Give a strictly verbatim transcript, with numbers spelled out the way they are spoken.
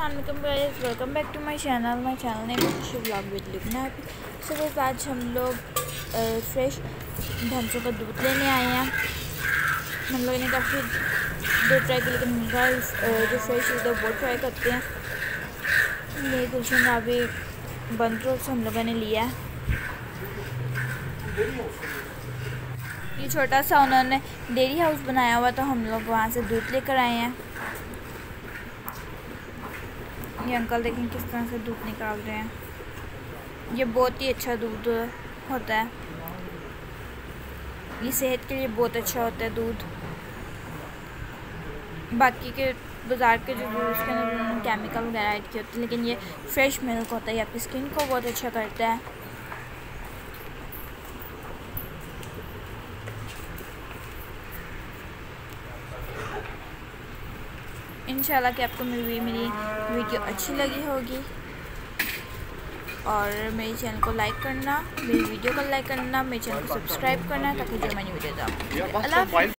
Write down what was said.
अस्सलाम guys, welcome back to my channel my channel name है Khushi vlog with Lubna. So guys आज हम लोग फ्रेश भैंसों का दूध लेने आए हैं। हम लोगों ने काफ़ी दूध ट्राई किया लेकिन उनका जो फ्रेश दूध है वो ट्राई करते हैं। ये गुलशन अभी बंद रोड से हम लोगों ने लिया है। ये छोटा सा उन्होंने डेयरी हाउस बनाया हुआ तो हम लोग वहाँ से दूध लेकर आए हैं। ये अंकल देखें किस तरह से दूध निकाल रहे हैं। ये बहुत ही अच्छा दूध होता है, ये सेहत के लिए बहुत अच्छा होता है दूध। बाकी के बाज़ार के जो दूध उसके अंदर केमिकल वगैरह ऐड किए होते हैं, लेकिन ये फ्रेश मिल्क होता है। ये आपकी स्किन को बहुत अच्छा करता है। इंशाल्लाह कि आपको मेरी मेरी वीडियो अच्छी लगी होगी और मेरे चैनल को लाइक करना, मेरी वीडियो को लाइक करना, मेरे चैनल को सब्सक्राइब करना ताकि जो मैंने वीडियो डालूं। अल्लाह हाफ़िज़।